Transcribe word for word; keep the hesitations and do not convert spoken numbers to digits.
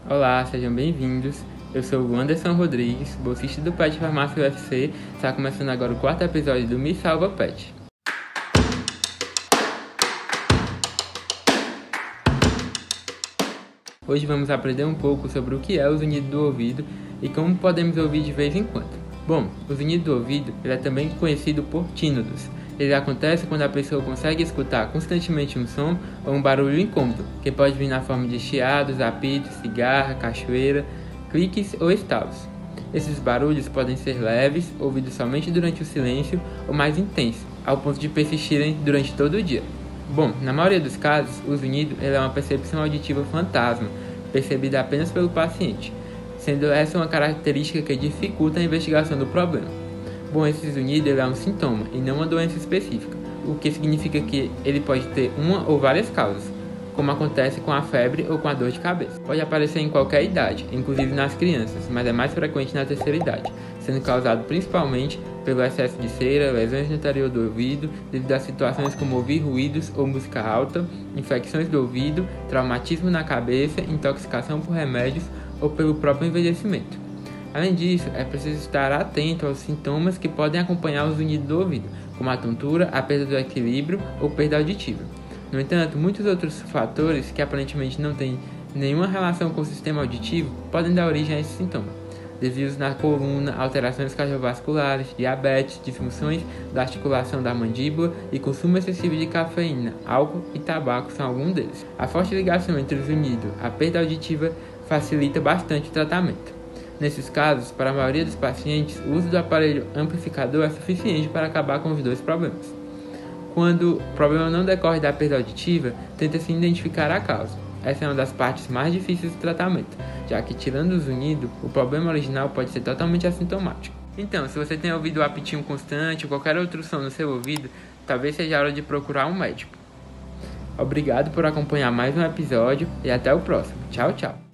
Olá, sejam bem-vindos. Eu sou o Anderson Rodrigues, bolsista do Pet Farmácia U F C. Está começando agora o quarto episódio do Me Salva Pet. Hoje vamos aprender um pouco sobre o que é o zunido do ouvido e como podemos ouvir de vez em quando. Bom, o zunido do ouvido ele é também conhecido por tínidos. Ele acontece quando a pessoa consegue escutar constantemente um som ou um barulho incômodo, que pode vir na forma de chiados, apitos, cigarra, cachoeira, cliques ou estalos. Esses barulhos podem ser leves, ouvidos somente durante o silêncio, ou mais intensos, ao ponto de persistirem durante todo o dia. Bom, na maioria dos casos, o zunido ele é uma percepção auditiva fantasma, percebida apenas pelo paciente, sendo essa uma característica que dificulta a investigação do problema. Bom, esse zunido ele é um sintoma e não uma doença específica, o que significa que ele pode ter uma ou várias causas, como acontece com a febre ou com a dor de cabeça. Pode aparecer em qualquer idade, inclusive nas crianças, mas é mais frequente na terceira idade, sendo causado principalmente pelo excesso de cera, lesões no interior do ouvido, devido a situações como ouvir ruídos ou música alta, infecções do ouvido, traumatismo na cabeça, intoxicação por remédios ou pelo próprio envelhecimento. Além disso, é preciso estar atento aos sintomas que podem acompanhar o zunido do ouvido, como a tontura, a perda do equilíbrio ou perda auditiva. No entanto, muitos outros fatores que aparentemente não têm nenhuma relação com o sistema auditivo podem dar origem a esse sintoma. Desvios na coluna, alterações cardiovasculares, diabetes, disfunções da articulação da mandíbula e consumo excessivo de cafeína, álcool e tabaco são alguns deles. A forte ligação entre o zunido e a perda auditiva facilita bastante o tratamento. Nesses casos, para a maioria dos pacientes, o uso do aparelho amplificador é suficiente para acabar com os dois problemas. Quando o problema não decorre da perda auditiva, tenta-se identificar a causa. Essa é uma das partes mais difíceis do tratamento, já que, tirando o zunido, o problema original pode ser totalmente assintomático. Então, se você tem ouvido o apitinho constante ou qualquer outro som no seu ouvido, talvez seja a hora de procurar um médico. Obrigado por acompanhar mais um episódio e até o próximo. Tchau, tchau!